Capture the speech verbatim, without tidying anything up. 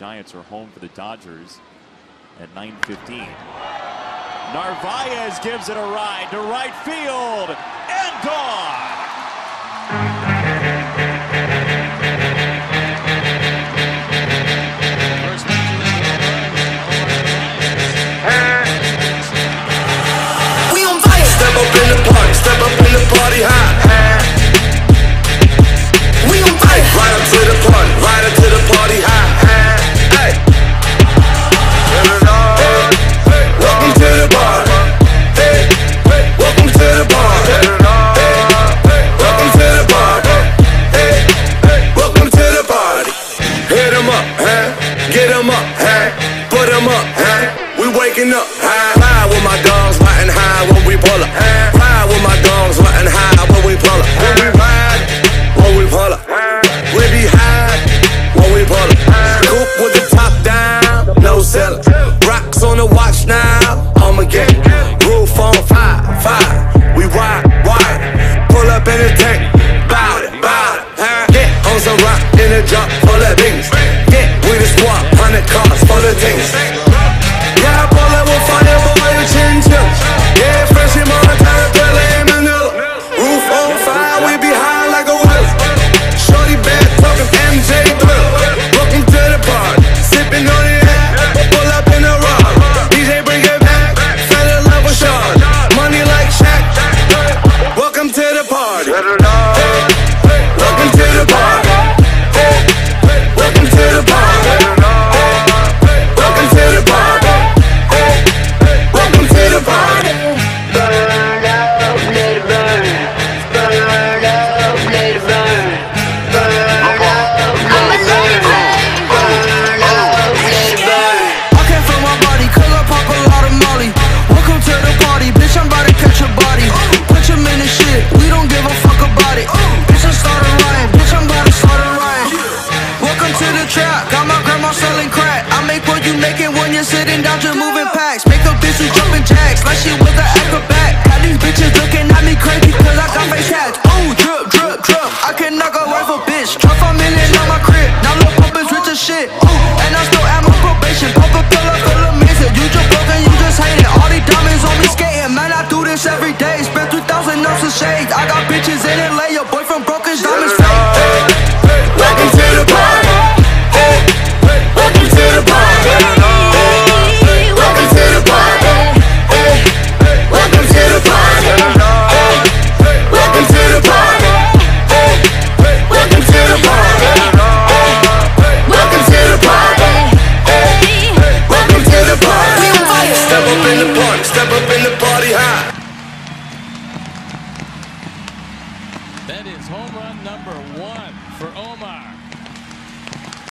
Giants are home for the Dodgers at nine fifteen. Narvaez gives it a ride to right field and gone. We on fire. Step up in the party, step up in the party high. We on fire. Right up to the party, right up to the party high. Hey. Welcome to the party. Hey. Welcome to the party. Welcome to the party. Hey. Welcome to the party. Hit 'em up, huh? Get 'em up, huh? Put 'em up, huh? We waking up, high, high with my dogs, riding high when we pull up. Ride with my dogs, riding high when we pull up. When we ride, when we pull up. We be high when we pull up. Coupe with the top down, no cellar. Rocks on the watch now, I'ma get roof on fire, fire. We ride, wide, pull up in the tank, bout it, bout it. Get on some rock in the drop full of things. Get with the squad, hundred cars full of things. Yeah, I pull up with fire, boy, and chinchilla. Yeah, fresh in Montana, Pele and Manila. Roof on fire, we be high like a wheel. Shorty bad, talking M J Thrill. Welcome to the party, sipping on the air. Pull up in the rock, D J bring it back. Fell in love with Sean, money like Shaq. Welcome to the party. Welcome to the party. Welcome to the party. Welcome to the party. Welcome to the party. Burn up, let it burn. Burn up, let it burn. Burn up, let it burn. Burn up, let it burn. I can't feel my body, cause I pop a lot of molly. Welcome to the party, bitch, I'm about to catch your body. Put your in the shit, we don't give a fuck about it. Bitch, I started rhyme, bitch, I'm about to start a rhyme. Welcome to the trap, got my grandma selling crack. I make what you making when you're sitting down just moving packs. Make a bitch who's jumping jacks, like she was an acrobat. Got these bitches looking at me crazy, cause I got face tats. Oh, drip, drip, drip, I can knock a wife a bitch. Drop a million on my crib, now Lil' Pump is rich as shit. Ooh, and I still at my probation, pop a pill up, feel amazing. You just broken, you just hate it. All these diamonds on me skating, man, I do this every day. Spend three thousand ounces of shades. I got bitches in L A, your boyfriend broke his diamonds fake. Welcome to the party. Welcome to the party. Welcome to the party. Welcome to the party. Welcome to the party. Welcome to the party. Welcome to the party. Welcome to the party. Step up in the party, step up in the party high. That is home run number one for Omar.